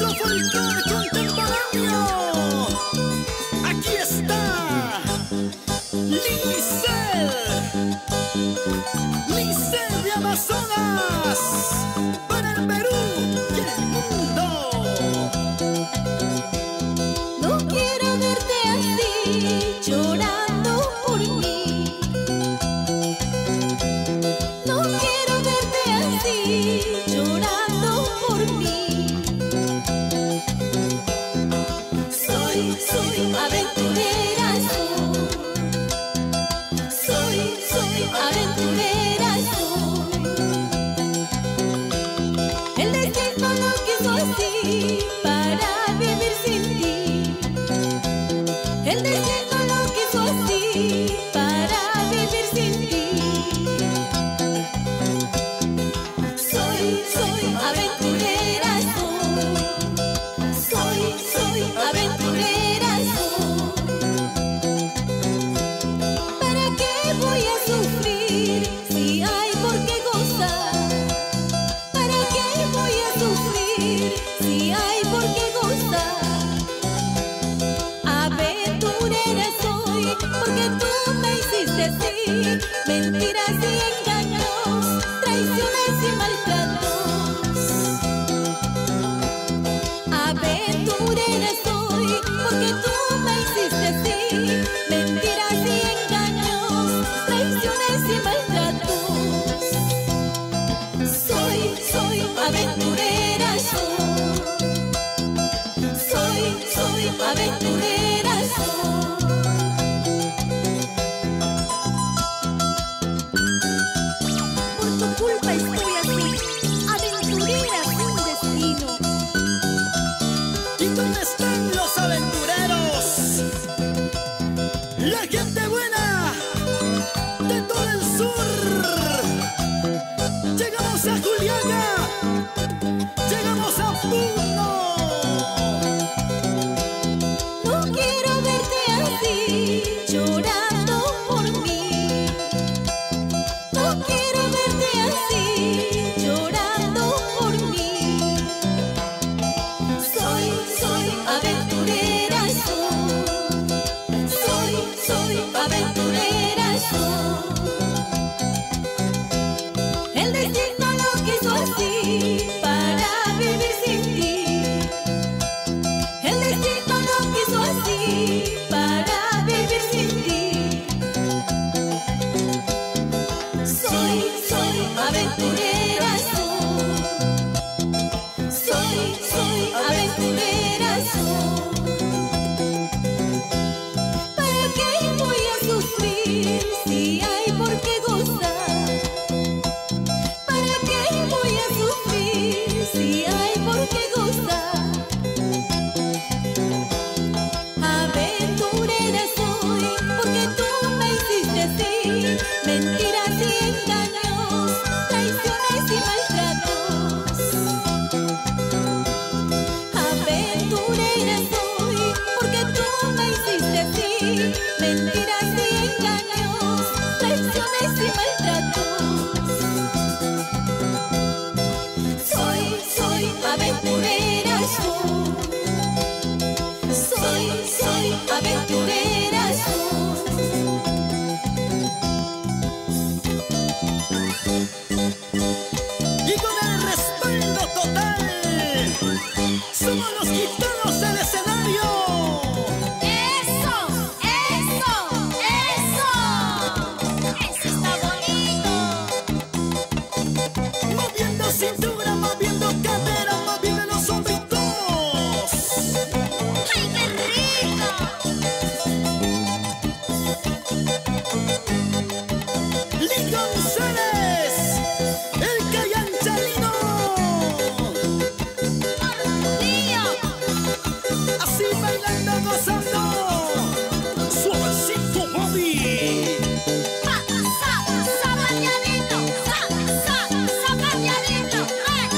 folclore contemporáneo. Aquí está Licel de Amazonas, para el Perú y el mundo. No quiero verte así, llorando por mí. No quiero verte así, llorando por mí. Soy aventurera, soy aventurera, soy. El destino lo quiso así, para vivir sin ti. El destino lo quiso así, para vivir sin ti. Soy aventurera, soy aventurera, soy. ¿Para qué voy a sufrir si hay por qué gozar? ¿Para qué voy a sufrir si hay por qué gozar? Aventurera soy porque tú me hiciste así, mentiras y engaños, traiciones y maltratos. Aventurera soy porque tú me hiciste así, mentiras y engaños, traiciones y maltratos. Soy aventurera, soy aventurera, por tu culpa estoy así, aventurera sin destino. ¿Y dónde están los aventureros? La gente buena de todo el sur. Llegamos a Juliaca, llegamos a Puno. No quiero verte así, llorando por mí. No quiero verte así, llorando por mí. Soy aventurera, soy aventurera, soy. El destino lo quiso así, para vivir sin ti. El destino lo quiso así, para vivir sin ti. Soy aventurera, soy aventurera, soy. ¿Para qué voy a sufrir si hay por qué gozar? ¿Para qué voy a sufrir si hay por qué gozar? Aventurera soy porque tú me hiciste así, mentiras y engaños, traiciones y maltratos. Aventurera soy porque tú me hiciste así, mentiras y engaños, traiciones y maltratos. Soy aventurera, soy aventurera, Y con el respaldo total, somos los gitanos del escenario. ¡Eso! ¡Eso está bonito! Moviendo cintura, moviendo cadera, moviendo los hombritos. ¡Ay, qué rico! Lee González, el Cayanchalino. ¡Tío! Así bailando, gozando. Suavecito, mami. ¡Zapateadito! ¡Zapateadito!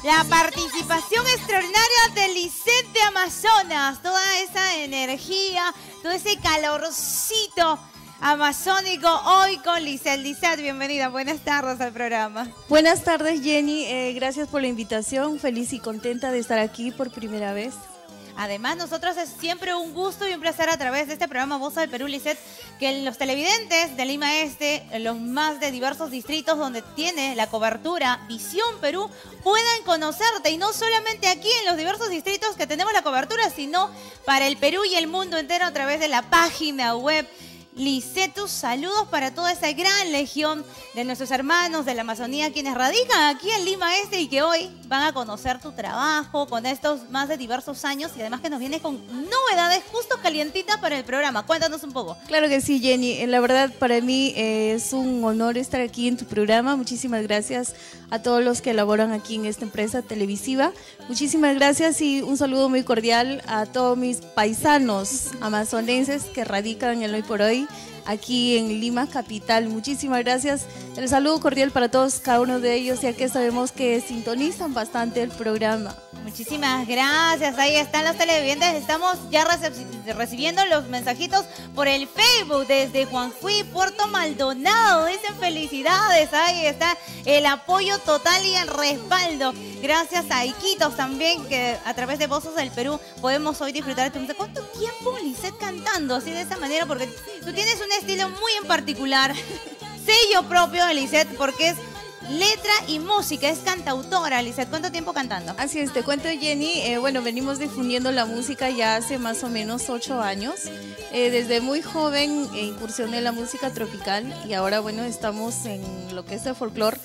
La participación extraordinaria de Lisette de Amazonas. Toda esa energía, todo ese calorcito amazónico hoy con Lisette. Lisette, bienvenida. Buenas tardes al programa. Buenas tardes, Jenny. Gracias por la invitación. Feliz y contenta de estar aquí por primera vez. Además, nosotros es siempre un gusto y un placer a través de este programa Voz del Perú, Lisette, que los televidentes de Lima Este, los más de diversos distritos donde tiene la cobertura Visión Perú, puedan conocerte. Y no solamente aquí en los diversos distritos que tenemos la cobertura, sino para el Perú y el mundo entero a través de la página web. Lisette, tus saludos para toda esa gran legión de nuestros hermanos de la Amazonía quienes radican aquí en Lima Este y que hoy van a conocer tu trabajo con estos más de diversos años y además que nos vienes con novedades justo calientitas para el programa. Cuéntanos un poco. Claro que sí, Jenny. La verdad, para mí es un honor estar aquí en tu programa. Muchísimas gracias a todos los que laboran aquí en esta empresa televisiva. Muchísimas gracias y un saludo muy cordial a todos mis paisanos amazonenses que radican en el hoy por hoy aquí en Lima capital. Muchísimas gracias. El saludo cordial para todos, cada uno de ellos, ya que sabemos que sintonizan bastante el programa. Muchísimas gracias. Ahí están los televidentes. Estamos ya recibiendo los mensajitos por el Facebook desde Juanjuy, Puerto Maldonado. Dicen felicidades. Ahí está el apoyo total y el respaldo. Gracias a Iquitos también, que a través de Voces del Perú podemos hoy disfrutar de tu música. ¿Cuánto tiempo, Lisette, cantando así de esa manera? Porque tú tienes un estilo muy en particular, sello propio de Lisette, porque es letra y música, es cantautora. Lisette, ¿cuánto tiempo cantando? Así es, te cuento, Jenny. Bueno, venimos difundiendo la música ya hace más o menos 8 años. Desde muy joven incursioné en la música tropical y ahora, bueno, estamos en lo que es el folclore.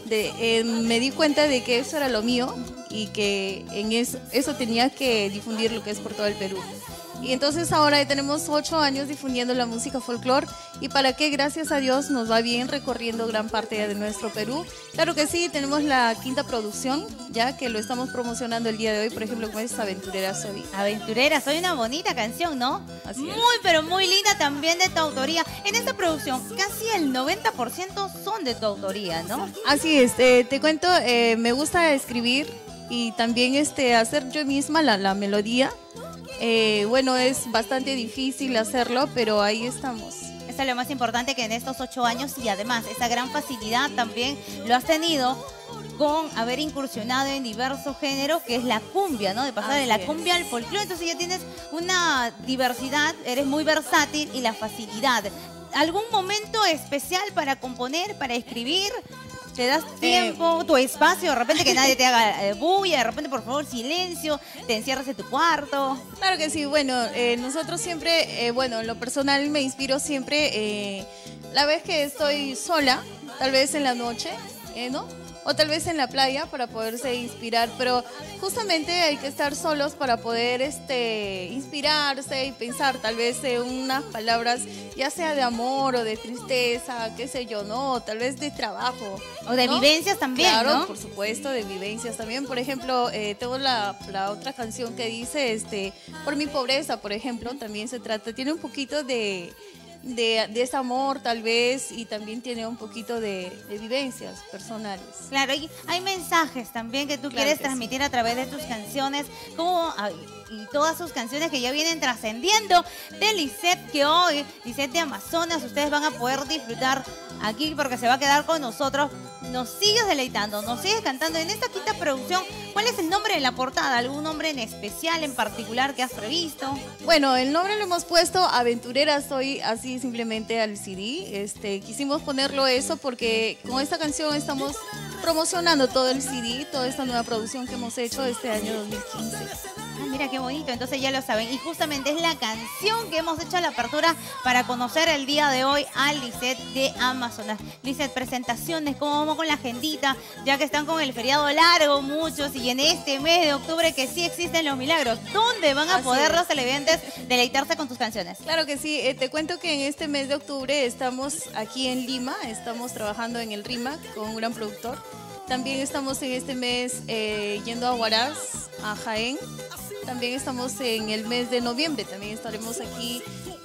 Me di cuenta de que eso era lo mío y que en eso tenía que difundir lo que es por todo el Perú. Y entonces ahora tenemos 8 años difundiendo la música folclore y para qué, gracias a Dios, nos va bien recorriendo gran parte de nuestro Perú. Claro que sí, tenemos la 5ª producción, ya que lo estamos promocionando el día de hoy, por ejemplo, como es Aventurera Soy. Aventurera Soy, una bonita canción, ¿no? Así es. Muy, pero muy linda también de tu autoría. En esta producción, casi el 90% son de tu autoría, ¿no? Así es, te cuento, me gusta escribir y también hacer yo misma la melodía. Bueno, es bastante difícil hacerlo, pero ahí estamos. Eso es lo más importante, que en estos 8 años y además esa gran facilidad también lo has tenido con haber incursionado en diversos géneros, que es la cumbia, ¿no? De pasar de la cumbia al folclore, entonces ya tienes una diversidad, eres muy versátil y la facilidad. ¿Algún momento especial para componer, para escribir? ¿Te das tiempo, tu espacio, de repente que nadie te haga bulla, de repente por favor silencio, te encierras en tu cuarto? Claro que sí, bueno, nosotros siempre, bueno, en lo personal me inspiro siempre la vez que estoy sola, tal vez en la noche, ¿no? O tal vez en la playa para poderse inspirar, pero justamente hay que estar solos para poder inspirarse y pensar tal vez en unas palabras, ya sea de amor o de tristeza, qué sé yo, ¿no? Tal vez de trabajo. O de vivencias también, claro, ¿no? Por supuesto, de vivencias también. Por ejemplo, tengo la otra canción que dice, por mi pobreza, por ejemplo, también se trata, tiene un poquito de ese amor tal vez y también tiene un poquito de vivencias personales. Claro, y hay mensajes también que tú quieres transmitir a través de tus canciones, y todas sus canciones que ya vienen trascendiendo de Lisette, que hoy, Lisette de Amazonas, ustedes van a poder disfrutar aquí porque se va a quedar con nosotros. Nos sigues deleitando, nos sigues cantando en esta 5ª producción. ¿Cuál es el nombre de la portada? ¿Algún nombre en especial, en particular que has previsto? Bueno, el nombre lo hemos puesto Aventurera Soy, así simplemente al CD. Quisimos ponerlo eso porque con esta canción estamos promocionando todo el CD, toda esta nueva producción que hemos hecho este año 2015. Ah, mira qué bonito, entonces ya lo saben. Y justamente es la canción que hemos hecho a la apertura para conocer el día de hoy a Lisette de Amazonas. Lisette, presentaciones, ¿cómo vamos con la agendita? Ya que están con el feriado largo muchos y en este mes de octubre que sí existen los milagros. ¿Dónde van a poder los televidentes deleitarse con tus canciones? Claro que sí, te cuento que en este mes de octubre estamos aquí en Lima, estamos trabajando en el RIMAC con un gran productor. También estamos en este mes yendo a Huaraz, a Jaén. También estamos en el mes de noviembre, también estaremos aquí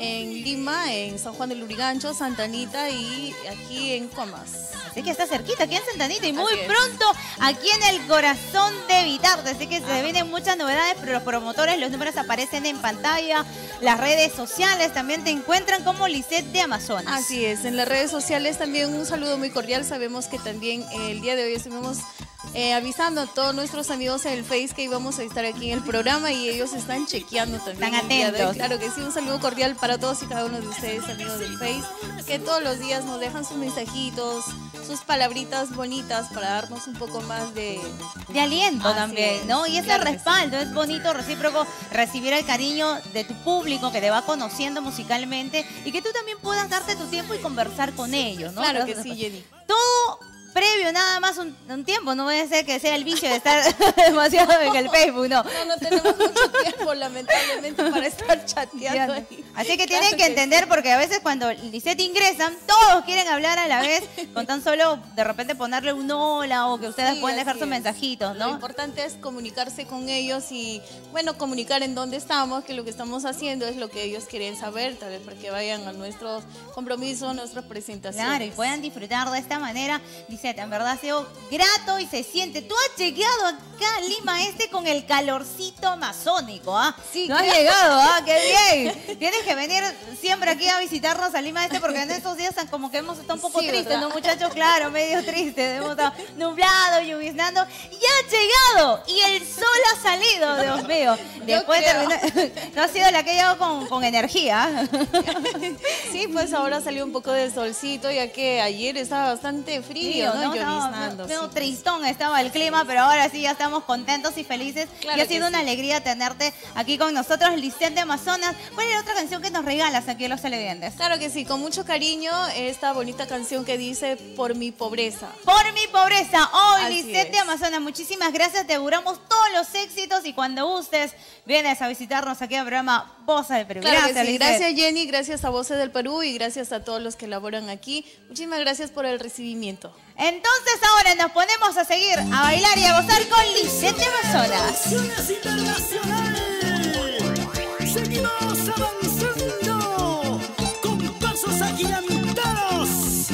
en Lima, en San Juan del Lurigancho, Santa Anita y aquí en Comas. Así que está cerquita, aquí en Santa Anita y muy Así es. pronto aquí en el corazón de Vitarte. Así que se vienen muchas novedades, pero los promotores, los números aparecen en pantalla, las redes sociales también te encuentran como Lisette de Amazonas. Así es, en las redes sociales también un saludo muy cordial. Sabemos que también el día de hoy estuvimos avisando a todos nuestros amigos en el Face que íbamos a estar aquí en el programa y ellos están chequeando también. Están el día de hoy. atentos. Claro que sí, un saludo cordial para todos y cada uno de ustedes, amigos del Face, que todos los días nos dejan sus mensajitos, sus palabritas bonitas para darnos un poco más de aliento Así también, es, ¿no? Y ese claro que respaldo, es bonito, recíproco, recibir el cariño de tu público que te va conociendo musicalmente y que tú también puedas darte tu tiempo y conversar con ellos, ¿no? Claro que sí, Jenny. Todo previo, nada más un tiempo, no voy a ser que sea el vicio de estar demasiado en el Facebook, no. No tenemos mucho tiempo, lamentablemente, para estar chateando ahí. Así que tienen Claro que entender, porque a veces cuando Lisette ingresan, todos quieren hablar a la vez, con tan solo de repente ponerle un hola o que ustedes Sí, pueden dejar así sus es. mensajitos, Lo ¿no? importante es comunicarse con ellos y, bueno, comunicar en dónde estamos, que lo que estamos haciendo es lo que ellos quieren saber, tal vez para que vayan a nuestros compromisos, nuestras presentaciones. Claro, y puedan disfrutar de esta manera. Lisette, en verdad ha sido grato y se siente. Tú has llegado acá a Lima Este con el calorcito amazónico, ¿ah? Sí, no has creo. llegado, ¿ah? ¡Qué bien! Tienes que venir siempre aquí a visitarnos a Lima Este porque en estos días como que hemos estado un poco Sí, tristes, ¿verdad? ¿no, muchachos? Claro, medio tristes. Hemos estado nublado, lloviznando. ¡Y ha llegado! Y el sol ha salido, Dios mío. Después de creo. terminar... No ha sido la que ha llegado con energía. Sí, pues ahora salió un poco de solcito, ya que ayer estaba bastante frío, ¿no? Lloviznando. Medio Sí. tristón estaba el clima, pero ahora sí ya estamos contentos y felices. Claro y ha que sido una sí. alegría tenerte aquí con nosotros, Lisette de Amazonas. ¿Cuál es la otra canción que nos regalas aquí a los televidentes? Claro que sí, con mucho cariño, esta bonita canción que dice Por mi pobreza. Por mi pobreza, hoy Así Lisette de es. Amazonas, muchísimas gracias, te auguramos todos los éxitos y cuando gustes vienes a visitarnos aquí al programa Voz del Perú. Claro Gracias, que sí. Lisette. Gracias, Jenny, gracias a Voces del Perú y gracias a todos los que laboran aquí. Muchísimas gracias por el recibimiento. Entonces ahora nos ponemos a seguir, a bailar y a gozar con Lisette de Amazonas. Naciones Internacional. Seguimos avanzando con pasos agigantados.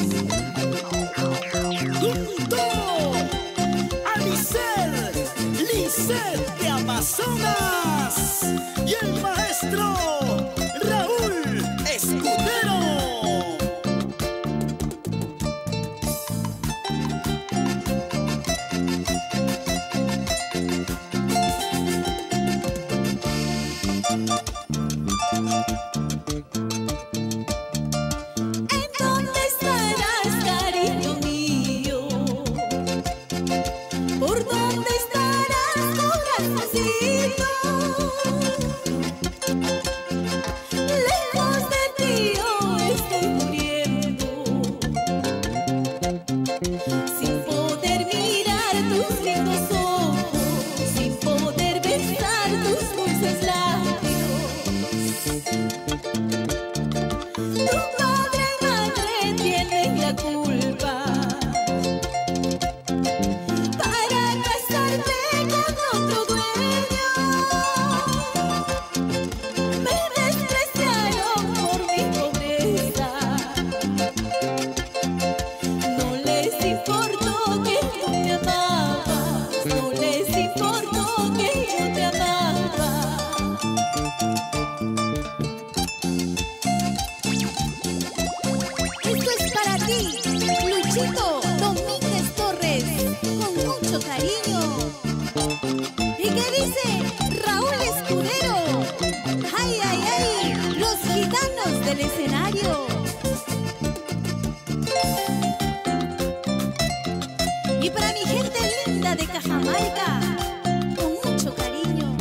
Junto a Lisette de Amazonas y el maestro Raúl Escudero. ¿En dónde estarás, cariño mío? ¿Por dónde estarás, corazoncito? Lejos de ti yo estoy muriendo, sin poder mirar tus lindos ojos, sin poder besar tus dulces labios. Tu padre y madre tienen la culpa para casarte con otro dueño. Me despreciaron por mi pobreza. No les importó que yo te amaba. No les importó que yo te amaba. Esto es para ti, Luchito Domínguez Torres, con mucho cariño. ¿Y qué dice Raúl Escudero? ¡Ay, ay, ay! Los gitanos del escenario. Y para mi gente linda de Cajamarca, con mucho cariño.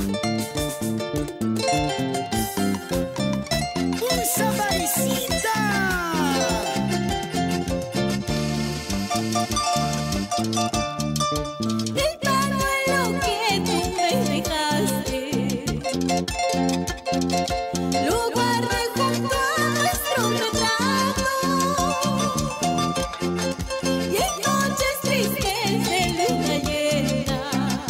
¡Un zapaicita! El pañuelo que tú me dejaste lo guardé junto a nuestro retrato, y en noches tristes de luna llena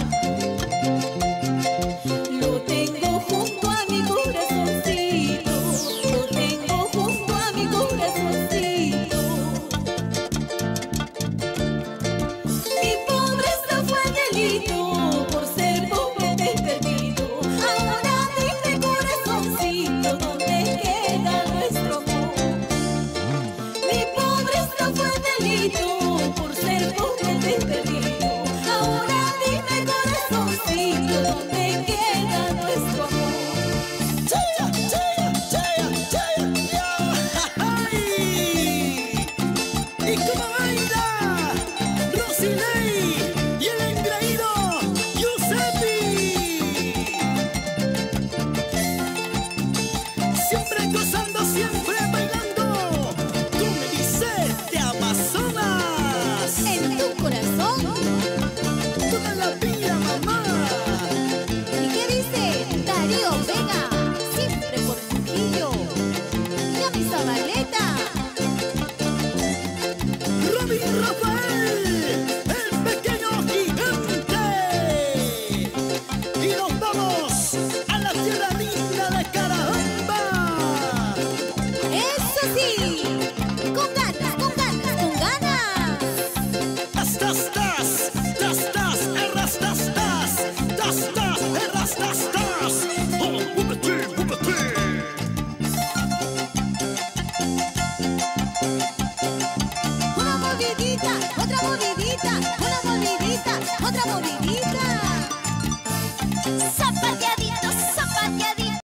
el Rastastar.